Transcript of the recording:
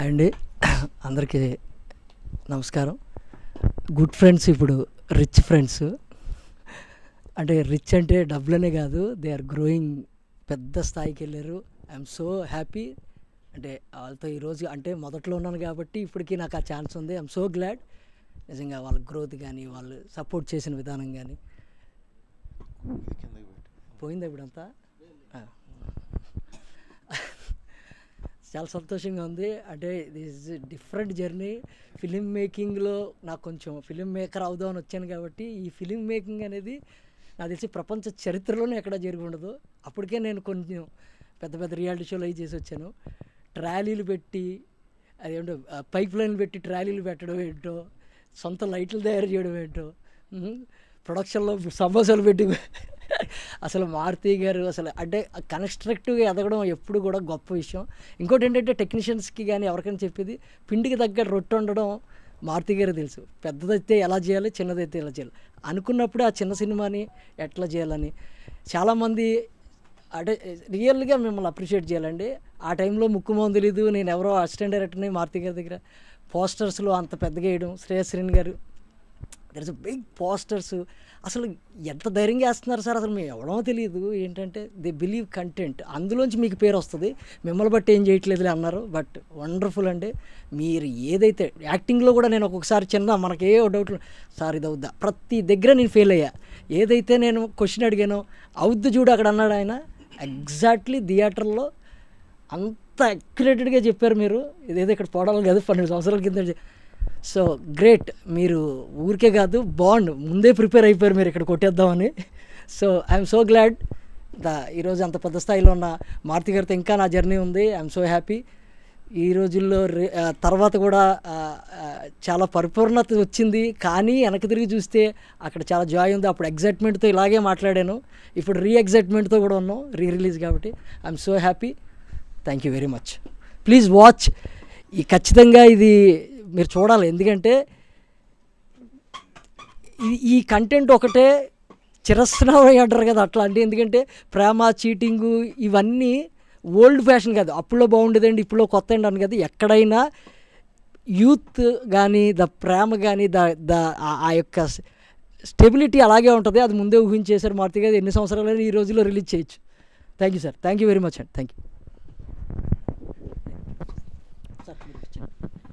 Hi అండి, అందరికీ నమస్కారం. గుడ్ ఫ్రెండ్స్ ఇప్పుడు రిచ్ ఫ్రెండ్స్. అంటే రిచ్ అంటే డబ్బులనే కాదు, దే ఆర్ గ్రోయింగ్, పెద్ద స్థాయికి వెళ్ళారు. I'm so happy. అంటే వాళ్ళతో ఈరోజు అంటే మొదట్లో ఉన్నాను కాబట్టి ఇప్పటికీ నాకు ఆ ఛాన్స్ ఉంది. I'm so glad. నిజంగా వాళ్ళ గ్రోత్ కానీ వాళ్ళు సపోర్ట్ చేసిన విధానం కానీ. పోయిందా ఇప్పుడంతా? చాలా సంతోషంగా ఉంది. అంటే దిస్ డిఫరెంట్ జర్నీ. ఫిలిం మేకింగ్లో నాకు కొంచెం ఫిలిం మేకర్ అవుదామని వచ్చాను కాబట్టి ఈ ఫిలిం మేకింగ్ అనేది నాకు తెలిసి ప్రపంచ చరిత్రలోనే ఎక్కడా జరిగి ఉండదు. అప్పటికే నేను కొంచెం పెద్ద పెద్ద రియాలిటీ షోలు అవి చేసి వచ్చాను. ట్రాలీలు పెట్టి అదేంటో పైప్ లైన్లు పెట్టి ట్రాలీలు పెట్టడం ఏంటో, సొంత లైట్లు తయారు చేయడం ఏంటో, ప్రొడక్షన్లో సమోసాలు పెట్టి అసలు మారుతి గారు అసలు అంటే కన్స్ట్రక్టివ్గా ఎదగడం ఎప్పుడు కూడా గొప్ప విషయం. ఇంకోటి ఏంటంటే టెక్నీషియన్స్కి కానీ ఎవరికైనా చెప్పేది, పిండికి తగ్గ రొట్టె ఉండడం మారుతి గారు తెలుసు. పెద్దదైతే ఎలా చేయాలి, చిన్నదైతే ఎలా చేయాలి అనుకున్నప్పుడు ఆ చిన్న సినిమాని ఎట్లా చేయాలని చాలామంది అంటే రియల్గా మిమ్మల్ని అప్రిషియేట్ చేయాలండి. ఆ టైంలో ముక్కుమోహన్ తెలీదు, నేను ఎవరో అసిస్టెంట్ డైరెక్టర్ని మారుతి గారి దగ్గర పోస్టర్స్లో అంత పెద్దగా వేయడం. శ్రేయశ్రీని గారు దర్ ఇస్ బిగ్ పోస్టర్స్. అసలు ఎంత ధైర్యంగా వేస్తున్నారు సార్, అసలు మేము ఎవడో తెలియదు. ఏంటంటే దే బిలీవ్ కంటెంట్, అందులోంచి మీకు పేరు వస్తుంది, మిమ్మల్ని బట్టి ఏం చేయట్లేదులే అన్నారు. బట్ వండర్ఫుల్ అండి. మీరు ఏదైతే యాక్టింగ్లో కూడా నేను ఒక్కొక్కసారి చిన్న మనకే డౌట్లు, సార్ ఇది అవుద్దా, ప్రతి దగ్గర నేను ఫెయిల్ అయ్యా. ఏదైతే నేను క్వశ్చన్ అడిగానో అవుద్దు చూడు అక్కడ అన్నాడు ఆయన. ఎగ్జాక్ట్లీ థియేటర్లో అంత అక్యురేటెడ్గా చెప్పారు మీరు. ఇదేదో ఇక్కడ పోవడం కాదు, 12 సంవత్సరాల కింద. So great. మీరు ఊరికే కాదు, బాండ్ ముందే ప్రిపేర్ అయిపోయారు మీరు ఇక్కడ కొట్టేద్దామని. So I'm so glad. ఈరోజు అంత పెద్ద స్థాయిలో ఉన్న మారుతి గారితో ఇంకా నా జర్నీ ఉంది. I'm so happy. ఈ రోజుల్లో తర్వాత కూడా చాలా పరిపూర్ణత వచ్చింది. కానీ వెనక్కి తిరిగి చూస్తే అక్కడ చాలా జాయ్ ఉంది. అప్పుడు ఎగ్జైట్మెంట్తో ఇలాగే మాట్లాడాను, ఇప్పుడు ఎగ్జైట్మెంట్తో కూడా ఉన్నాం, రిలీజ్ కాబట్టి. I'm so happy. Thank you very much. Please watch. ఖచ్చితంగా ఇది మీరు చూడాలి. ఎందుకంటే ఈ కంటెంట్ ఒకటే చిరస్నామం అంటారు కదా, అట్లా అంటే. ఎందుకంటే ప్రేమ, చీటింగు ఇవన్నీ ఓల్డ్ ఫ్యాషన్ కాదు, అప్పుడులో బాగుండేదండి ఇప్పుడులో కొత్త అండి అని కదా. ఎక్కడైనా యూత్ కానీ ప్రేమ కానీ ఆ యొక్క స్టెబిలిటీ అలాగే ఉంటుంది. అది ముందే ఊహించేశారు మారుతి గారు. ఎన్ని సంవత్సరాలైనా ఈ రోజుల్లో రిలీజ్ చేయొచ్చు. Thank you sir. Thank you very much అండి. Thank you sir.